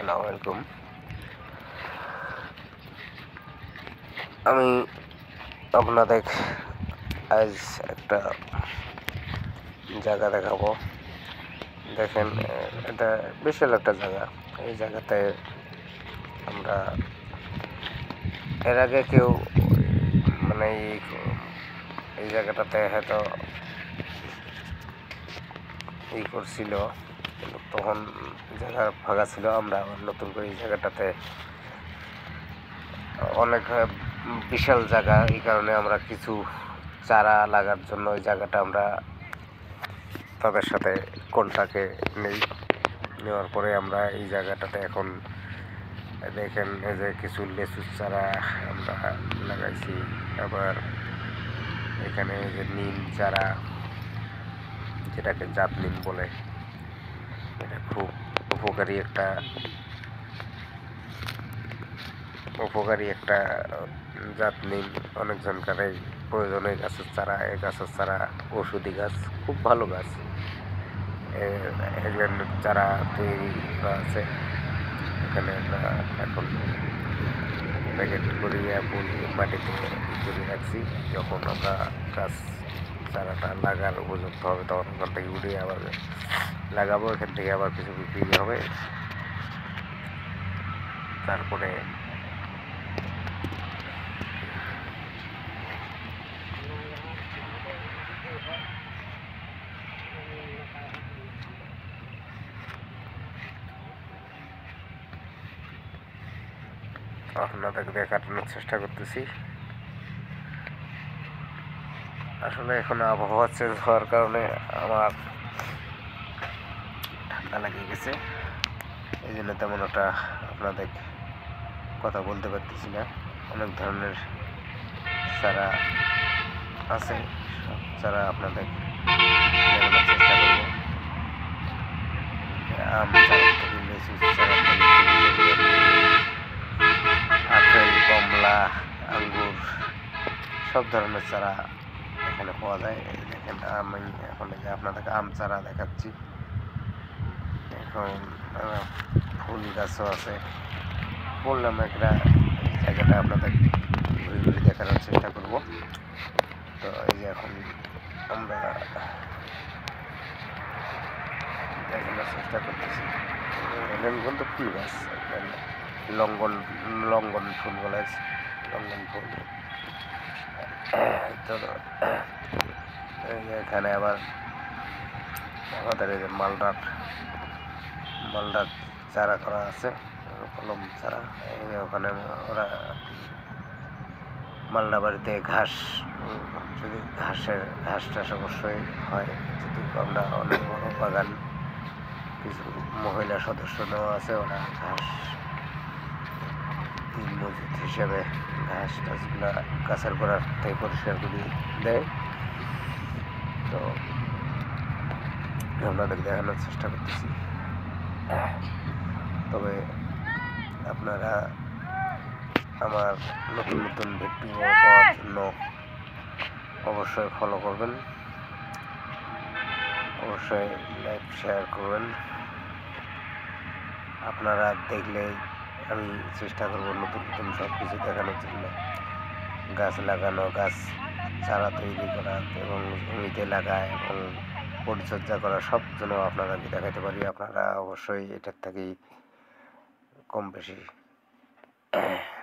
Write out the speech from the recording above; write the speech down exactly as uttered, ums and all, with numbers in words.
আসসালামু আলাইকুম। আমি আপনাদের আজ একটা জায়গা দেখাবো। দেখেন, এটা বিশাল একটা জায়গা। এই জায়গাতে আমরা এর আগে কেউ মানে এই এই জায়গাটাতে হয়তো ই করছিল, কিন্তু তখন জায়গা ফাঁকা ছিল। আমরা আবার নতুন করে এই জায়গাটাতে অনেক বিশাল জায়গা, এই কারণে আমরা কিছু চারা লাগার জন্য ওই জায়গাটা আমরা তাদের সাথে কন্টাক্টে নেই। নেওয়ার পরে আমরা এই জায়গাটাতে এখন দেখেন এই যে কিছু লেচুর চারা আমরা লাগাইছি। আবার এখানে এই যে নিম চারা, যেটাকে জাত নিম বলে, এটা খুব উপকারী একটা উপকারী একটা জাত নিম। অনেকজনকার এই প্রয়োজন এই গাছের চারা। এই গাছের চারা ওষুধি গাছ, খুব ভালো গাছ। এগুলোর চারা তৈরি করা আছে। এখানে আমরা এখন প্যাকেট করিয়ে বলি মাটিতে করে রাখছি। যখন আমরা গাছ চারাটা লাগার উপযুক্ত হবে তখন ওখান থেকে উঠিয়ে আবার লাগাবো। এখান থেকে আবার কিছু বিক্রি হবে। তারপরে আপনাদেরকে দেখানোর চেষ্টা করতেছি। আসলে এখন আবহাওয়া চেঞ্জ হওয়ার কারণে আমার ঠান্ডা লেগে গেছে, এই জন্য তেমন একটা আপনাদের কথা বলতে পারতেছি না। অনেক ধরনের চারা আছে, সব চারা আপনাদের দেখানোর চেষ্টা করব। আম চারা থেকে লিচু চারা থেকে আপেল, কমলা, আঙ্গুর, সব ধরনের চারা এখানে পাওয়া যায়। এই দেখেন, আমি এখন এই যে আপনাদেরকে আম চারা দেখাচ্ছি। এখন ফুল গাছও আছে। বললাম একটা জায়গাটা আপনাদের ঘুরে ঘুরে দেখানোর চেষ্টা করব। তো এই যে এখন আমরা দেখানোর চেষ্টা করতেছি। কিন্তু ফুল গাছ, লঙ্ঘন লঙ্ঘন ফুল বলে, লঙ্ঘন ফুল। তো এখানে আবার আমাদের এই যে মালটার মালটার চারা করা আছে, কলম চারা। ওখানে ওরা মালটা বাড়িতে ঘাস, যদি ঘাসের ঘাস টাস অবশ্যই হয়। যদি আমরা অনেক বড় বাগান, কিছু মহিলা সদস্য নেওয়া আছে, ওরা ঘাস দিন মজুদ হিসেবে ঘাস টাসগুলা গাছের গোড়ার থেকে পরিষ্কার করে দেয়। তো আপনাদের দেখানোর চেষ্টা করতেছি। তবে আপনারা আমার নতুন নতুন ভিডিও পাওয়ার জন্য অবশ্যই ফলো করবেন, অবশ্যই লাইক শেয়ার করবেন। আপনারা দেখলে আমি চেষ্টা করব নতুন নতুন সব কিছু দেখানোর জন্য। গাছ লাগানো, গাছ চারা তৈরি করা এবং জমিতে লাগা এবং পরিচর্যা করা, সব যেন আপনাদেরকে দেখাতে পারি। আপনারা অবশ্যই এটার থেকেই কম বেশি